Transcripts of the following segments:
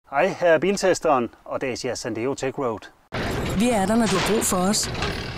Hej, her er biltesteren og Dacia Sandero Tech Road. Vi er der, når du har brug for os.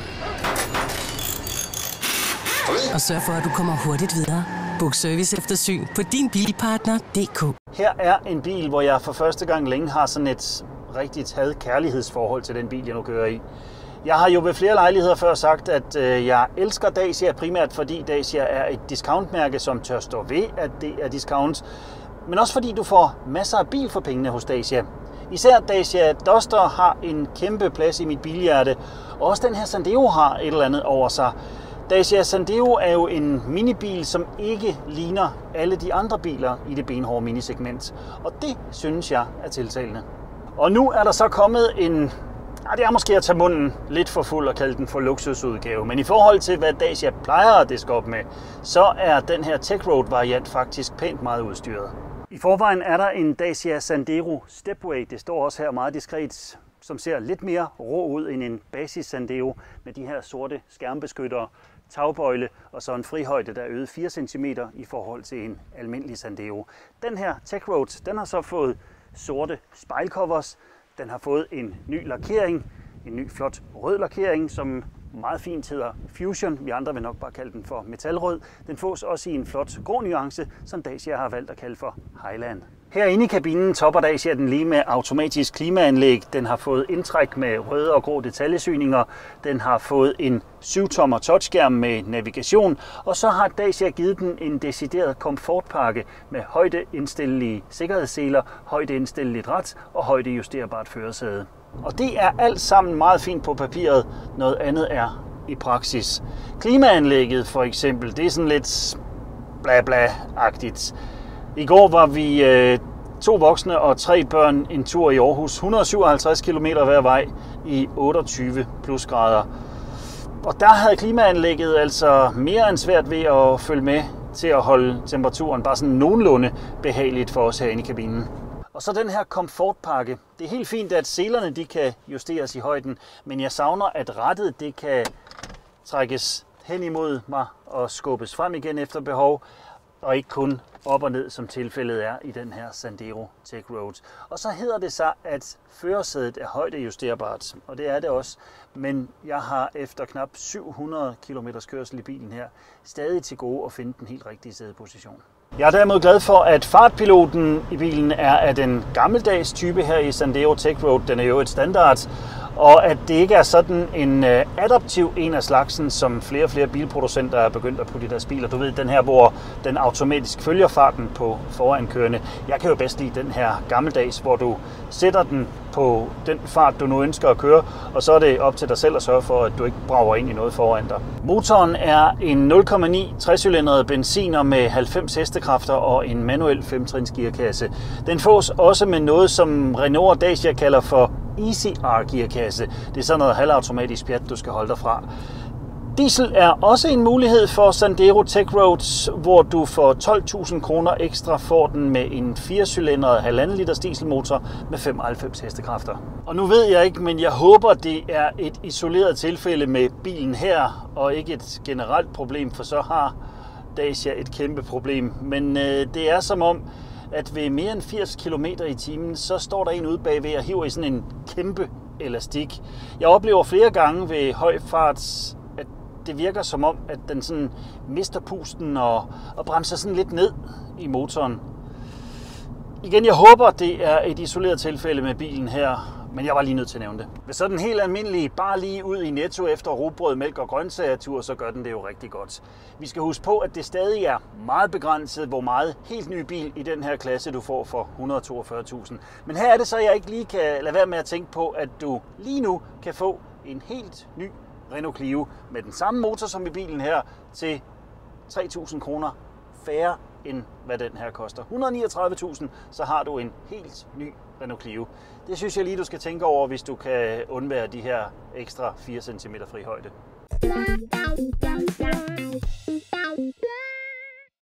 Og sørg for, at du kommer hurtigt videre. Book service eftersyn på dinbilpartner.dk. Her er en bil, hvor jeg for første gang længe har sådan et rigtigt had-kærlighedsforhold til den bil, jeg nu kører i. Jeg har jo ved flere lejligheder før sagt, at jeg elsker Dacia, primært fordi Dacia er et discountmærke, som tør stå ved, at det er discount. Men også fordi du får masser af bil for pengene hos Dacia. Især Dacia Duster har en kæmpe plads i mit bilhjerte, og også den her Sandero har et eller andet over sig. Dacia Sandero er jo en minibil, som ikke ligner alle de andre biler i det benhårde minisegment. Og det synes jeg er tiltalende. Og nu er der så kommet en, det er måske at tage munden lidt for fuld og kalde den for luksusudgave. Men i forhold til, hvad Dacia plejer at diske op med, så er den her Tech Road variant faktisk pænt meget udstyret. I forvejen er der en Dacia Sandero Stepway, det står også her meget diskret, som ser lidt mere rå ud end en basis Sandero med de her sorte skærmbeskyttere, tagbøjle og så en frihøjde, der er øget 4 cm i forhold til en almindelig Sandero. Den her Tech Road, den har så fået sorte spejlcovers, den har fået en ny lakering, en ny flot rød lakering, som meget fint hedder Fusion. Vi andre vil nok bare kalde den for metalrød. Den fås også i en flot grå nuance, som Dacia har valgt at kalde for Highland. Herinde i kabinen topper Dacia den lige med automatisk klimaanlæg. Den har fået indtræk med røde og grå detaljesyninger. Den har fået en 7-tommer touchskærm med navigation. Og så har Dacia givet den en decideret komfortpakke med højdeindstillelige sikkerhedsseler, højdeindstilleligt rat og højdejusterbart førersæde. Og det er alt sammen meget fint på papiret. Noget andet er i praksis. Klimaanlægget for eksempel, det er sådan lidt bla-bla-agtigt. I går var vi 2 voksne og 3 børn en tur i Aarhus. 157 km hver vej i 28 plusgrader. Og der havde klimaanlægget altså mere end svært ved at følge med til at holde temperaturen bare sådan nogenlunde behageligt for os herinde i kabinen. Og så den her komfortpakke. Det er helt fint, at selerne de kan justeres i højden, men jeg savner, at rattet det kan trækkes hen imod mig og skubbes frem igen efter behov, og ikke kun op og ned, som tilfældet er i den her Sandero Tech Road. Og så hedder det sig, at førersædet er højdejusterbart, og det er det også. Men jeg har efter knap 700 km kørsel i bilen her stadig til gode at finde den helt rigtige sædeposition. Jeg er derimod glad for, at fartpiloten i bilen er af den gammeldags type her i Sandero Tech Road. Den er jo et standard, og at det ikke er sådan en adaptiv en af slagsen, som flere og flere bilproducenter er begyndt at putte i deres biler. Du ved, den her, hvor den automatisk følger farten på forankørende. Jeg kan jo bedst lide den her gammeldags, hvor du sætter den på den fart, du nu ønsker at køre, og så er det op til dig selv at sørge for, at du ikke brager ind i noget foran dig. Motoren er en 0,9 3-cylindret benziner med 90 hestekræfter og en manuel 5-trins gearkasse. Den fås også med noget, som Renault og Dacia kalder for EasyR-gearkasse. Det er sådan noget halvautomatisk pjat, du skal holde dig fra. Diesel er også en mulighed for Sandero Tech Road, hvor du for 12.000 kroner ekstra får den med en 4-cylindret 1,5 liters dieselmotor med 95 hestekræfter. Og nu ved jeg ikke, men jeg håber, det er et isoleret tilfælde med bilen her, og ikke et generelt problem, for så har Dacia et kæmpe problem. Men det er som om, at ved mere end 80 km i timen, så står der en ude bagved og hiver i sådan en kæmpe elastik. Jeg oplever flere gange ved høj fart, at det virker som om, at den sådan mister pusten og bremser sådan lidt ned i motoren. Igen, jeg håber, det er et isoleret tilfælde med bilen her, men jeg var lige nødt til at nævne det. Hvis så den helt almindelige, bare lige ud i Netto efter rugbrød, mælk og grøntsagertur, så gør den det jo rigtig godt. Vi skal huske på, at det stadig er meget begrænset, hvor meget helt ny bil i den her klasse du får for 142.000. Men her er det så, jeg ikke lige kan lade være med at tænke på, at du lige nu kan få en helt ny Renault Clio med den samme motor som i bilen her til 3.000 kroner færre end hvad den her koster. 139.000, så har du en helt ny Renault Clio. Det synes jeg lige, du skal tænke over, hvis du kan undvære de her ekstra 4 cm fri højde.